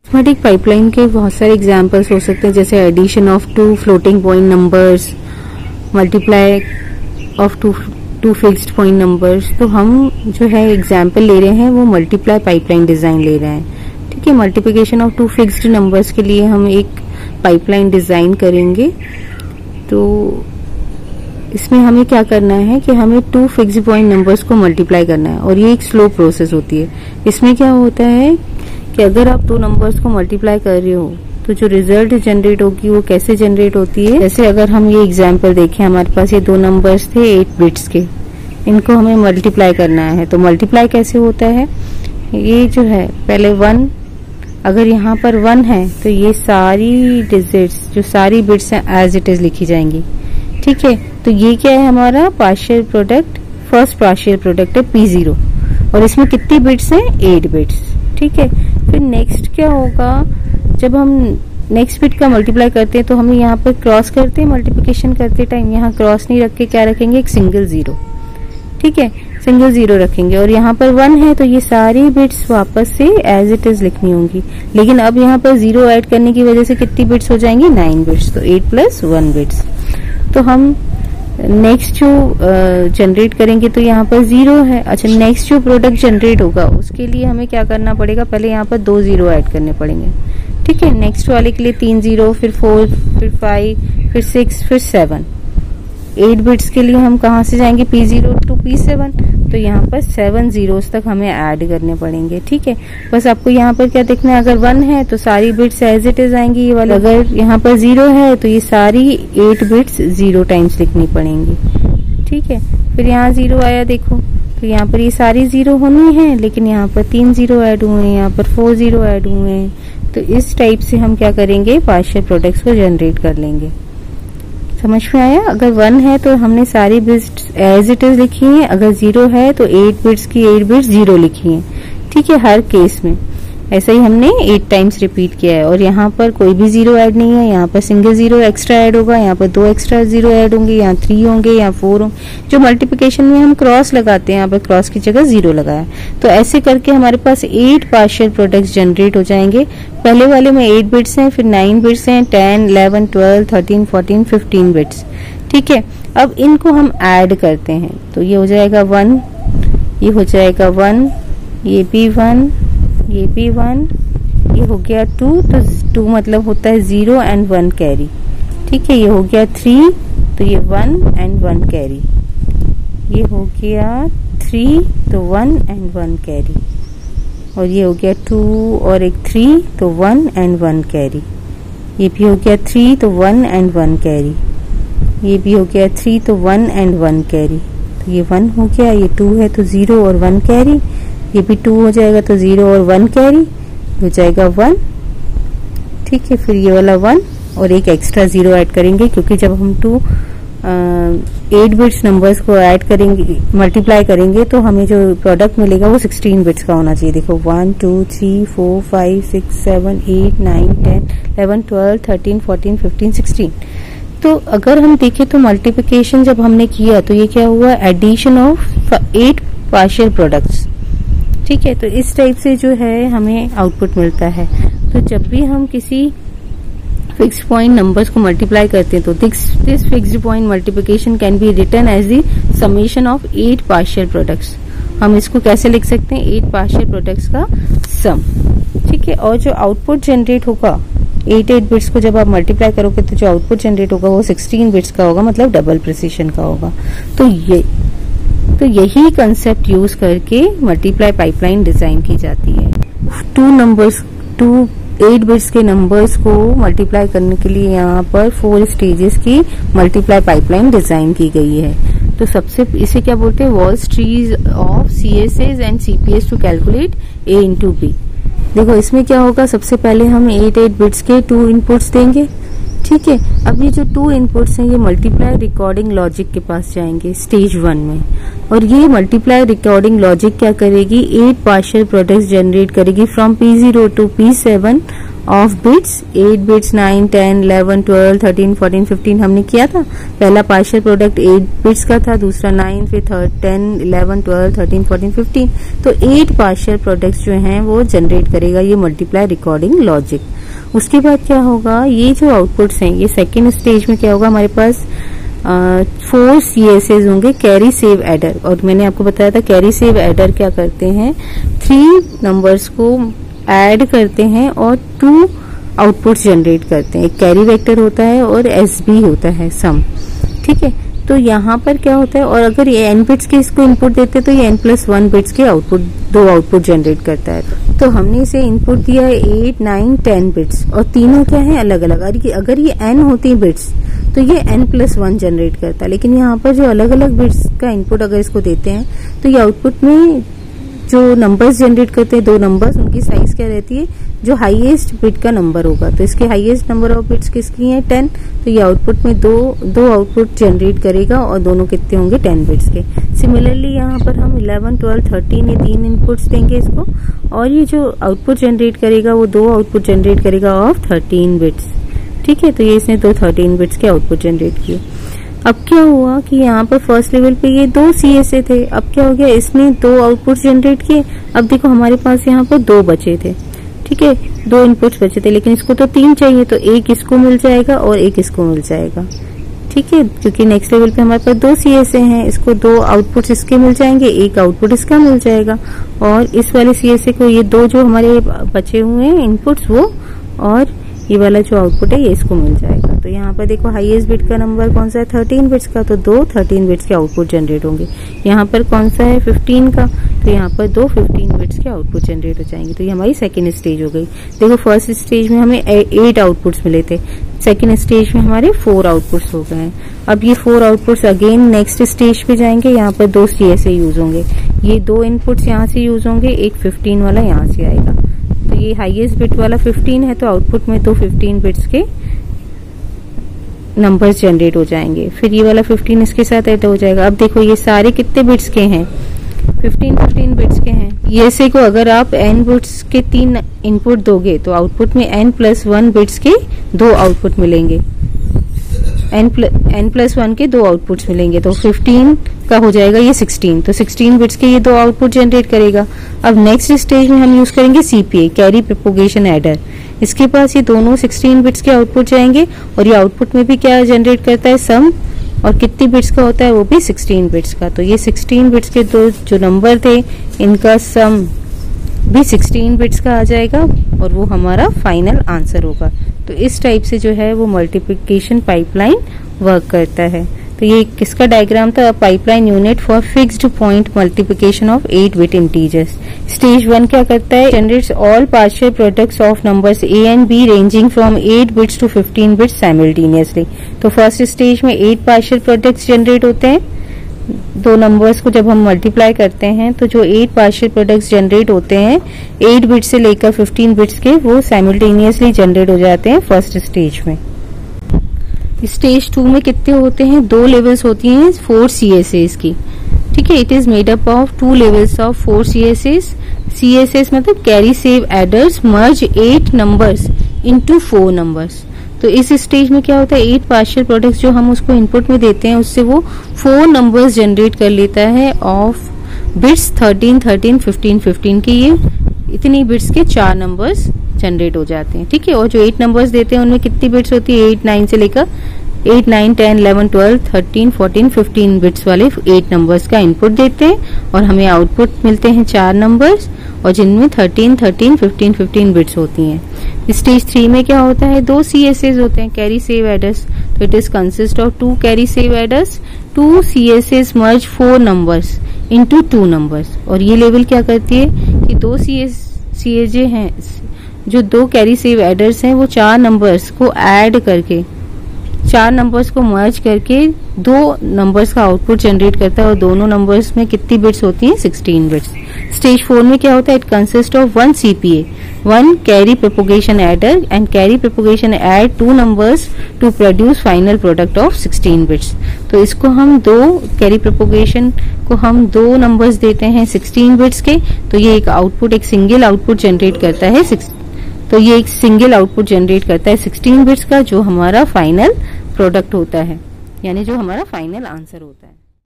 Arithmetic pipeline के बहुत सारे एग्जांपल्स हो सकते हैं, जैसे addition of two floating point numbers, multiply of two fixed point numbers. तो हम जो है एग्जांपल ले रहे हैं वो मल्टीप्लाई पाइपलाइन डिजाइन ले रहे हैं। ठीक है, multiplication of two fixed numbers के लिए हम एक पाइपलाइन डिजाइन करेंगे। तो इसमें हमें क्या करना है कि हमें टू फिक्स्ड पॉइंट नंबर्स को मल्टीप्लाई करना है, और ये एक स्लो प्रोसेस होती है। इसमें क्या होता है कि अगर आप दो नंबर्स को मल्टीप्लाई कर रहे हो तो जो रिजल्ट जनरेट होगी वो कैसे जनरेट होती है। जैसे अगर हम ये एग्जांपल देखें, हमारे पास ये दो नंबर्स थे 8 बिट्स के, इनको हमें मल्टीप्लाई करना है। तो मल्टीप्लाई कैसे होता है, ये जो है पहले 1, अगर यहाँ पर 1 है तो ये सारी डिजिट्स जो सारी बिट्स हैं एज इट इज लिखी जाएंगी। ठीक है, तो ये क्या है हमारा partial product, first partial product है P0, और इसमें कितनी बिट्स हैं 8 बिट्स। ठीक है, फिर नेक्स्ट क्या होगा, जब हम नेक्स्ट बिट का मल्टीप्लाई करते हैं तो हम यहाँ पर क्रॉस करते हैं, मल्टीप्लिकेशन करते टाइम यहाँ क्रॉस नहीं रख के क्या रखेंगे, एक सिंगल 0। ठीक है, सिंगल 0 रखेंगे, और यहाँ पर 1 है तो ये सारी बिट्स वापस से एज इट इज लिखनी होंगी। लेकिन अब यहाँ पर 0 ऐड करने की वजह से कितनी बिट्स हो जाएंगी, 9 बिट्स, तो 8 + 1 बिट्स। तो हम नेक्स्ट जो जनरेट करेंगे तो यहाँ पर 0 है। अच्छा, नेक्स्ट जो प्रोडक्ट जनरेट होगा उसके लिए हमें क्या करना पड़ेगा, पहले यहाँ पर 2 0 ऐड करने पड़ेंगे। ठीक है, नेक्स्ट वाले के लिए 3 0, फिर 4, फिर 5, फिर 6, फिर 7। 8 बिट्स के लिए हम कहाँ से जाएंगे, P0 to P7, तो यहाँ पर 7 zeros तक हमें ऐड करने पड़ेंगे। ठीक है, बस आपको यहाँ पर क्या देखना है, अगर 1 है तो सारी बिट्स एज इट इज आएंगी ये वाली, अगर यहाँ पर 0 है तो ये सारी 8 बिट्स 0 टाइम्स लिखनी पड़ेंगी। ठीक है, फिर यहाँ 0 आया देखो, तो यहाँ पर ये सारी 0 होनी है, लेकिन यहाँ पर 3 0 ऐड हुए हैं, यहाँ पर 4 0 ऐड हुए हैं। तो इस टाइप से हम क्या करेंगे, पार्शियल प्रोडक्ट्स को जनरेट कर लेंगे। समझ में आया, अगर 1 है तो हमने सारी बिट्स एज इट इज लिखी है, अगर 0 है तो 8 बिट्स की 8 बिट्स 0 लिखी है। ठीक है, हर केस में ऐसा ही हमने 8 टाइम्स रिपीट किया है, और यहाँ पर कोई भी 0 ऐड नहीं है, यहाँ पर सिंगल 0 एक्स्ट्रा ऐड होगा, यहाँ पर 2 एक्स्ट्रा 0 ऐड होंगे, यहाँ 3 होंगे, यहाँ 4 होंगे। जो मल्टीप्लिकेशन में हम क्रॉस लगाते हैं, यहाँ पर क्रॉस की जगह 0 लगाया, तो ऐसे करके हमारे पास 8 पार्शियल प्रोडक्ट्स जनरेट हो जाएंगे। पहले वाले में 8 बिट्स हैं, फिर 9 बिट्स हैं, 10, 11, 12, 13, 14, 15 बिट्स। ठीक है, अब इनको हम ऐड करते हैं, तो ये हो जाएगा 1, ये हो जाएगा 1, ये भी 1, ये भी 1, ये हो गया 2, तो 2 मतलब होता है 0 एंड 1 कैरी। ठीक है, ये हो गया 3, तो ये 1 एंड 1 कैरी, ये हो गया 3, तो 1 एंड 1 कैरी, और ये हो गया 2 और एक 3, तो 1 एंड 1 कैरी, ये भी हो गया 3, तो 1 एंड 1 कैरी, ये भी हो गया 3, तो 1 एंड 1 कैरी, तो ये 1 हो गया, ये 2 है तो 0 और 1 कैरी, ये भी 2 हो जाएगा तो 0 और 1 कैरी हो जाएगा 1। ठीक है, फिर ये वाला 1 और एक एक्स्ट्रा 0 ऐड करेंगे, क्योंकि जब हम 8 बिट्स नंबर्स को ऐड करेंगे, मल्टीप्लाई करेंगे, तो हमें जो प्रोडक्ट मिलेगा वो 16 बिट्स का होना चाहिए। देखो 1 2 3 4 5 6 7 8 9 10 11 12 13 14 15 16। तो अगर हम देखें तो मल्टीप्लिकेशन जब हमने किया तो ये क्या हुआ, एडिशन ऑफ 8 पार्शियल प्रोडक्ट्स। ठीक है, तो इस टाइप से जो है हमें आउटपुट मिलता है। तो जब भी हम किसी फिक्स्ड पॉइंट नंबर्स को मल्टीप्लाई करते हैं तो this fixed point multiplication can be written as the summation of 8 partial products. हम इसको कैसे लिख सकते हैं, 8 पार्शियल प्रोडक्ट्स का सम। ठीक है, और जो आउटपुट जनरेट होगा 8 बिट्स को जब आप मल्टीप्लाई करोगे तो जो आउटपुट जनरेट होगा वो 16 बिट्स का होगा, मतलब डबल प्रिसिशन का होगा। तो यही कंसेप्ट यूज करके मल्टीप्लाई पाइपलाइन डिजाइन की जाती है। 8 बिट्स के नंबर्स को मल्टीप्लाई करने के लिए यहाँ पर 4 स्टेजेस की मल्टीप्लाई पाइपलाइन डिजाइन की गई है। तो सबसे इसे क्या बोलते हैं, Wallace trees of CSS and CPS to calculate A into B। देखो इसमें क्या होगा, सबसे पहले हम 8 बिट्स के 2 इनपुट्स देंगे। ठीक है, अब ये जो 2 इनपुट्स हैं ये मल्टीप्लाई रिकॉर्डिंग लॉजिक के पास जाएंगे स्टेज 1 में, और ये मल्टीप्लाई रिकॉर्डिंग लॉजिक क्या करेगी, 8 पार्शियल प्रोडक्ट्स जनरेट करेगी from P0 to P7 of bits 8 bits 9 10 11 12 13 14 15 हमने किया था। पहला पार्शियल प्रोडक्ट 8 बिट्स का था, दूसरा 9, फिर 10 11 12 13 14 15। तो 8 पार्शियल प्रोडक्ट्स जो हैं वो जनरेट करेगा ये मल्टीप्लाई रिकॉर्डिंग लॉजिक। उसके बाद क्या होगा, ये जो आउटपुट्स हैं ये सेकेंड स्टेज में क्या होगा, हमारे पास 4 CSAs होंगे, कैरी सेव एडर। और मैंने आपको बताया था कैरी सेव एडर क्या करते हैं, 3 नंबर्स को ऐड करते हैं और 2 आउटपुट्स जनरेट करते हैं। एक कैरी वेक्टर होता है और SB होता है सम, ठीक है। तो यहाँ पर क्या होता है, और अगर ये n बिट्स के इसको इनपुट देते हैं तो ये n+1 बिट्स के आउटपुट 2 आउटपुट जनरेट करता है। तो हमने इसे इनपुट दिया है 8 9 10 बिट्स और तीनों क्या है अलग अलग। अगर ये n होती बिट्स तो ये n+1 जनरेट करता है, लेकिन यहाँ पर जो अलग अलग बिट्स का इनपुट अगर इसको देते हैं तो ये आउटपुट में जो नंबर्स जनरेट करते हैं 2 नंबर्स, उनकी साइज क्या रहती है, जो हाईएस्ट बिट का नंबर होगा। तो इसके हाईएस्ट नंबर ऑफ बिट्स किसकी हैं 10, तो ये आउटपुट में दो आउटपुट जनरेट करेगा और दोनों कितने होंगे 10 बिट्स के। सिमिलरली यहाँ पर हम 11 12 13 ये 3 इनपुट्स देंगे इसको, और ये जो आउटपुट जनरेट करेगा वो 2 आउटपुट जनरेट करेगा ऑफ 13 बिट्स, ठीक है। तो ये इसने 13 बिट्स के आउटपुट जनरेट किए। अब क्या हुआ कि यहाँ पर फर्स्ट लेवल पे ये 2 CSA थे, अब क्या हो गया, इसने 2 आउटपुट जनरेट किए। अब देखो हमारे पास यहाँ पर 2 बचे थे, ठीक है, 2 इनपुट्स बचे थे, लेकिन इसको तो 3 चाहिए, तो एक इसको मिल जाएगा और एक इसको मिल जाएगा, ठीक है, क्योंकि नेक्स्ट लेवल पे हमारे पास 2 CSA हैं, इसको 2 आउटपुट्स इसके मिल जाएंगे, एक आउटपुट इसका मिल जाएगा, और इस वाले CSA को ये 2 जो हमारे बचे हुए हैं इनपुट्स वो, और ये वाला जो आउटपुट है ये इसको मिल जाएगा। तो यहाँ पर देखो हाईएस्ट बिट का नंबर कौन सा है 13 बिट्स का, तो 2 13 बिट्स के आउटपुट जनरेट होंगे। यहाँ पर कौन सा है 15 का, तो यहाँ पर 2 15 बिट्स के आउटपुट जनरेट हो जाएंगे। तो ये हमारी सेकेंड स्टेज हो गई। देखो फर्स्ट स्टेज में हमें 8 आउटपुट्स मिले थे, सेकेंड स्टेज में हमारे 4 आउटपुट्स हो गए हैं। अब ये 4 आउटपुट्स अगेन नेक्स्ट स्टेज पे जाएंगे, यहाँ पर 2 CSA यूज होंगे, ये 2 इनपुट्स यहाँ से यूज होंगे, एक 15 वाला यहाँ से आएगा। तो ये हाईएस्ट बिट वाला 15 है, तो आउटपुट में तो 15 बिट्स के नंबर्स जनरेट हो जाएंगे। फिर ये वाला 15 इसके साथ ऐड हो जाएगा। अब देखो ये सारे कितने बिट्स के हैं, 15 बिट्स के हैं। ये से को अगर आप n बिट्स के 3 इनपुट दोगे तो आउटपुट में n+1 बिट्स के 2 आउटपुट मिलेंगे, n+1 के 2 आउटपुट्स मिलेंगे। तो 15 का हो जाएगा ये 16, तो 16 बिट्स के ये 2 आउटपुट जनरेट करेगा। अब नेक्स्ट स्टेज में हम यूज करेंगे CPA, कैरी प्रोपोगेशन एडर। इसके पास ये दोनों 16 बिट्स के आउटपुट जाएंगे, और ये आउटपुट में भी क्या जनरेट करता है सम, और कितनी बिट्स का होता है वो भी 16 बिट्स का। तो ये 16 बिट्स के 2 जो नंबर थे इनका सम भी 16 बिट्स का आ जाएगा, और वो हमारा फाइनल आंसर होगा। तो इस टाइप से जो है वो मल्टीप्लिकेशन पाइपलाइन वर्क करता है। तो ये किसका डायग्राम था, pipeline unit for fixed point multiplication of 8 bit integers. Stage 1 क्या करता है, generates all partial products of numbers A and B ranging from 8 bits to 15 bits simultaneously. तो फर्स्ट स्टेज में 8 पार्शियल प्रोडक्ट्स जनरेट होते हैं, 2 numbers को जब हम मल्टीप्लाई करते हैं तो जो 8 पार्शियल प्रोडक्ट्स जनरेट होते हैं 8 बिट्स से लेकर 15 बिट्स के, वो साइमल्टेनियसली जनरेट हो जाते हैं फर्स्ट स्टेज में। स्टेज 2 में कितने होते हैं, 2 लेवल्स होती हैं 4 CSAs की, ठीक है। It is made up of 2 levels of 4 CSAs। CSAs मतलब carry save adders merge 8 numbers into 4 numbers. तो इस स्टेज में क्या होता है, 8 पार्शियल प्रोडक्ट्स जो हम उसको इनपुट में देते हैं उससे वो 4 नंबर्स जनरेट कर लेता है ऑफ बिट्स 13 13 15 15 की। ये इतनी बिट्स के 4 नंबर्स जनरेट हो जाते हैं, ठीक है। और जो 8 नंबर्स देते हैं उनमें कितनी बिट्स होती है, 8 9 से लेकर 8 9 10 11 12 13 14 15 बिट्स वाले 8 नंबर्स का इनपुट देते हैं, और हमें आउटपुट मिलते हैं 4 नंबर्स, और जिनमें 13 13 15 15 बिट्स होती हैं। स्टेज 3 में क्या होता है, 2 CSAs होते हैं, कैरी सेव एडर्स। तो it is consist of 2 carry save adders, 2 CSAs merge 4 numbers into 2 numbers. और ये लेवल क्या करती है कि 2 CSA हैं, जो 2 कैरी सेव एडर्स हैं वो 4 नंबर्स को ऐड करके, 4 नंबर्स को मर्ज करके 2 नंबर्स का आउटपुट जनरेट करता है, और दोनों नंबर्स में कितनी बिट्स होती हैं 16 बिट्स। स्टेज 4 में क्या होता है, it consist of 1 CPA, 1 carry propagation adder, and carry propagation add 2 numbers to produce final product of 16 bits. तो इसको हम 2 कैरी प्रोपोगेशन को हम 2 नंबर्स देते हैं 16 बिट्स के, तो ये एक आउटपुट, एक सिंगल आउटपुट जनरेट करता है तो ये एक सिंगल आउटपुट जनरेट करता है 16 बिट्स का, जो हमारा फाइनल प्रोडक्ट होता है, यानी जो हमारा फाइनल आंसर होता है।